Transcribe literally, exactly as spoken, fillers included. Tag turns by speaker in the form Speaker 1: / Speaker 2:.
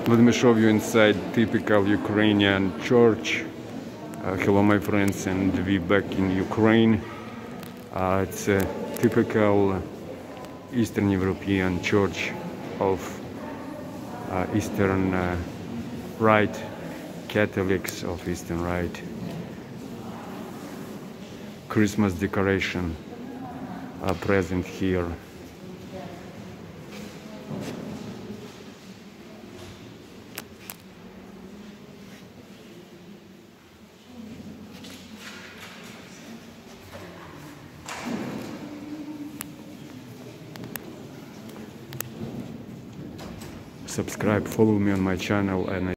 Speaker 1: Let me show you inside typical Ukrainian church. Uh, hello my friends, and we back in Ukraine. Uh, it's a typical Eastern European church of uh, Eastern uh, Rite, Catholics of Eastern Rite. Christmas decoration are present here. Subscribe, follow me on my channel, and I